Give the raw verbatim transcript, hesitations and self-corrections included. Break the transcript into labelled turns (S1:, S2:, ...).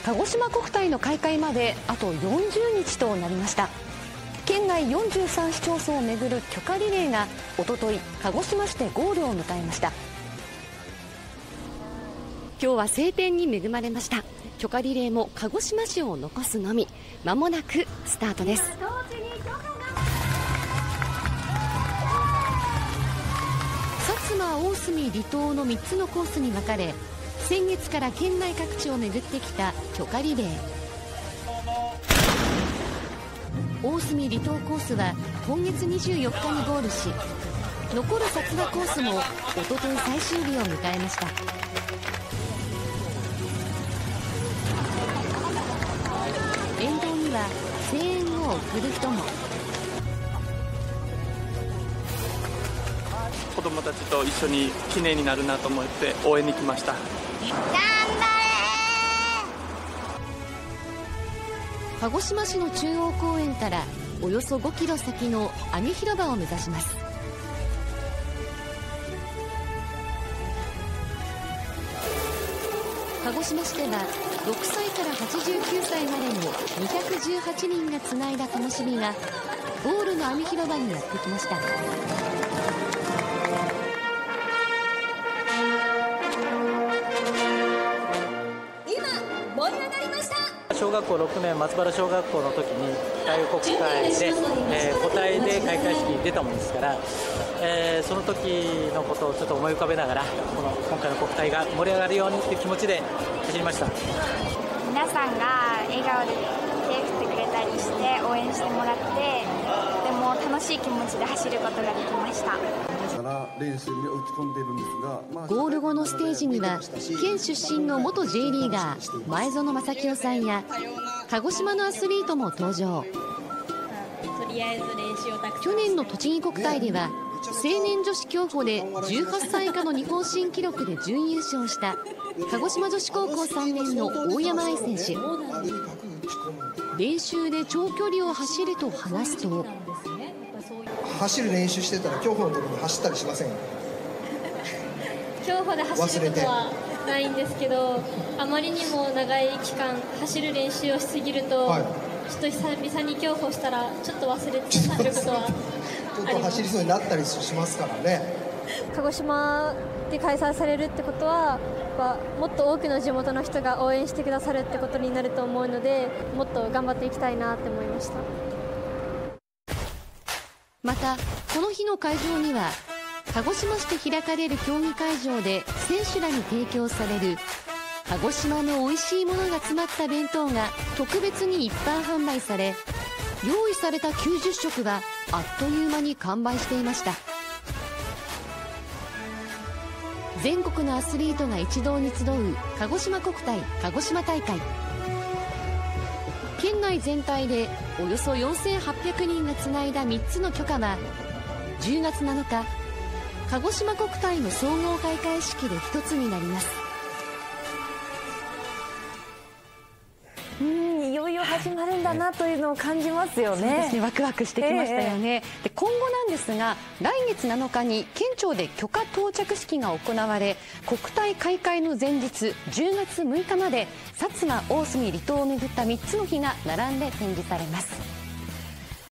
S1: 鹿児島国体の開会まであとよんじゅうにちとなりました。県内よんじゅうさん市町村をめぐる炬火リレーがおととい鹿児島市でゴールを迎えました。今日は晴天に恵まれました。炬火リレーも鹿児島市を残すのみ。まもなくスタートです。薩摩大隅離島のみっつのコースに分かれ、先月から県内各地を巡ってきた炬火リレー。大隅離島コースは今月にじゅうよっかにゴールし、残る薩摩コースもおととい最終日を迎えました。沿道には声援を送る人も。
S2: 子どもたちと一緒に記念になるなと思って応援に来ました。頑
S1: 張れ。鹿児島市の中央公園からおよそごキロ先の網広場を目指します。鹿児島市ではろくさいからはちじゅうきゅうさいまでのにひゃくじゅうはちにんがつないだ灯火がゴールの網広場にやってきました。
S3: 小学校ろくねん松原小学校の時に太陽国会で、えー、個体で開会式に出たもんですから、えー、その時のことをちょっと思い浮かべながら、この今回の国体が盛り上がるようにという気持ちで走りました。
S4: 皆さんが笑顔で手を振ってくれたりして応援してもらって、とても楽しい気持ちで走ることができました。
S1: ゴール後のステージには県出身の元 J リーガー前園真聖さんや鹿児島のアスリートも登場。去年の栃木国体では青年女子競歩でじゅうはっさい以下の日本新記録で準優勝した鹿児島女子高校さんねんの大山愛選手。練習で長距離を走ると話すと、
S5: 走る練習してたら競歩の時に走ったりしません？
S6: 競歩で走ることはないんですけど、あまりにも長い期間走る練習をしすぎると、はい、ちょっと久々に競歩したらちょっと忘れてしまうことは
S5: ちょっと走りそうになったりしますからね。
S6: 鹿児島で開催されるってことは、もっと多くの地元の人が応援してくださるってことになると思うので、もっと頑張っていきたいなって思いました。
S1: またこの日の会場には鹿児島市で開かれる競技会場で選手らに提供される鹿児島の美味しいものが詰まった弁当が特別に一般販売され、用意されたきゅうじゅっしょくはあっという間に完売していました。全国のアスリートが一堂に集う鹿児島国体鹿児島大会。県内全体でおよそよんせんはっぴゃくにんがつないだみっつの炬火はじゅうがつなのか鹿児島国体の総合開会式で一つになります。
S7: うん、いよいよ始まるんだなというのを感じますよね。
S1: そうですね、ワクワクしてきましたよね、えー、で今後なんですが、来月なのかに県庁で炬火到着式が行われ、国体開会の前日じゅうがつむいかまで薩摩大隅離島を巡ったみっつの日が並んで展示されます。